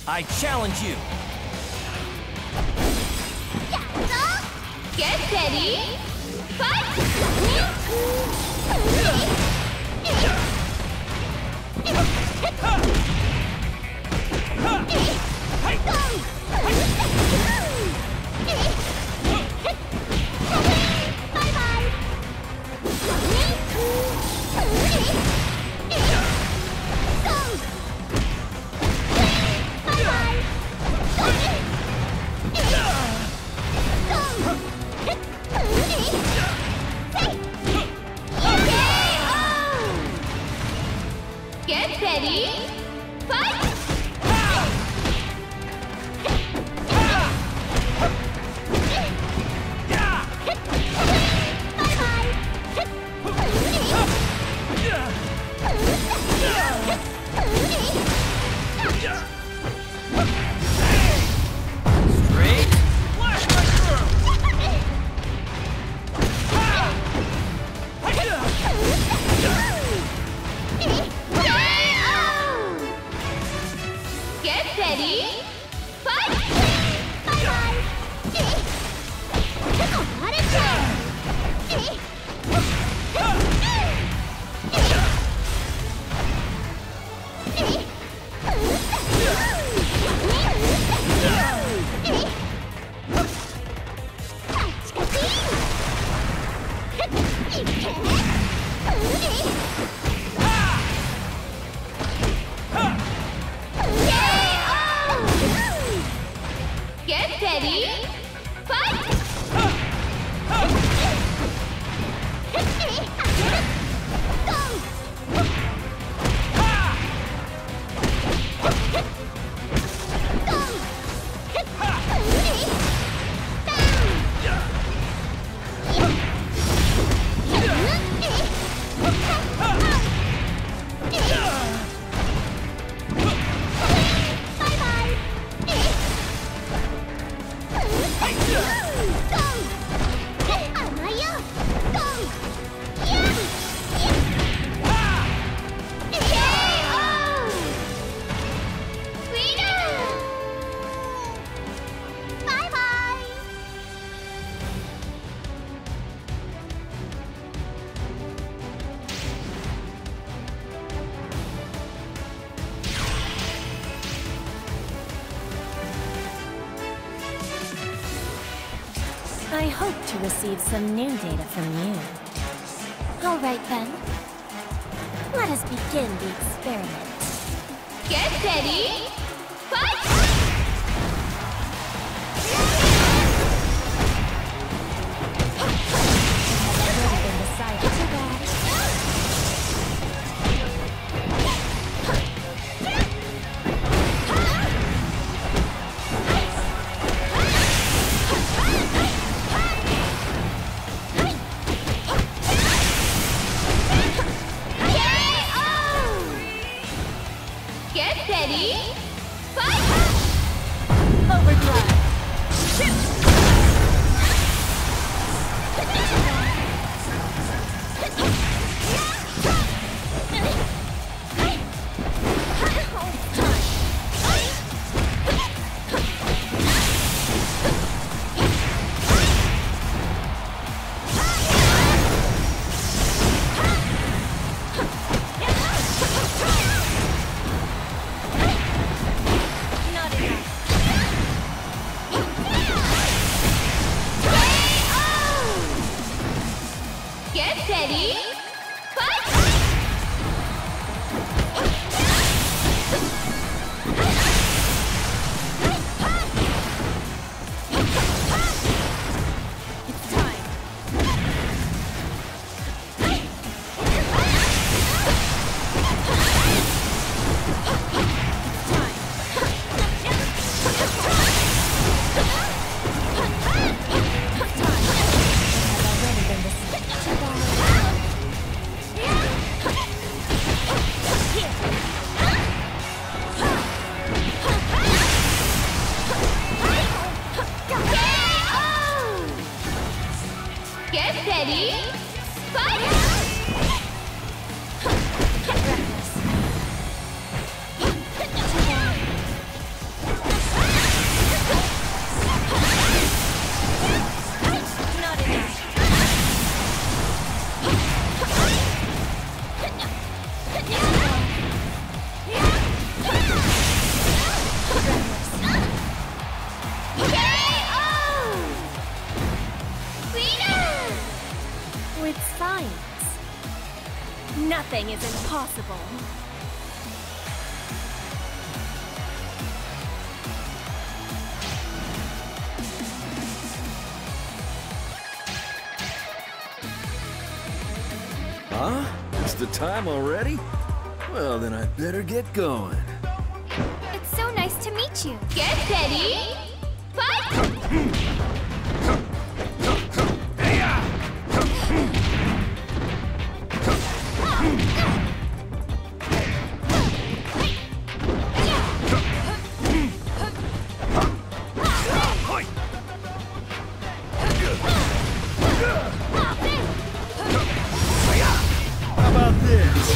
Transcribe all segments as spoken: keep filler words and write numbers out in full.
I challenge you. Get ready. Fight! Get ready. Fight! Straight. Flash my through. Get ready. Fight! Get ready. Fight! I hope to receive some new data from you. All right then. Let us begin the experiment. Get ready. Fight! Get ready. Fight! Overdrive! Get ready. Fight! It's time! Get ready. Fight! With science, nothing is impossible. Huh? It's the time already? Well, then I'd better get going. It's so nice to meet you. Get ready, fight! How about this?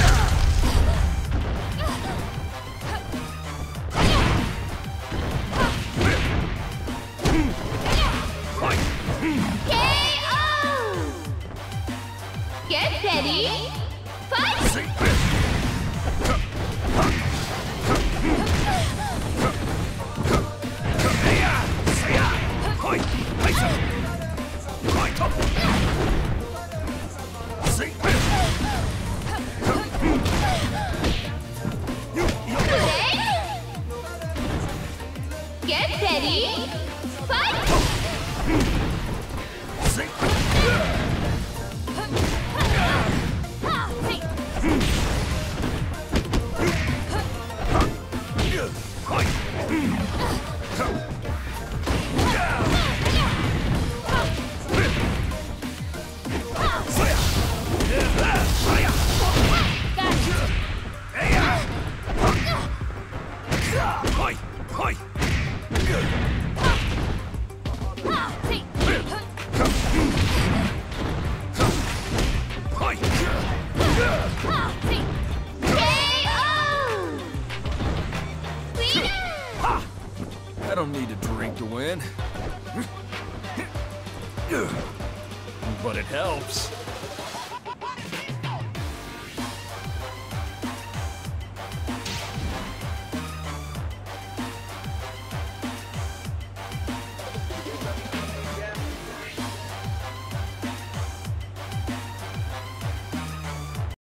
K O! Get ready, fight! Get ready, fight! I don't need to drink to win. But it helps.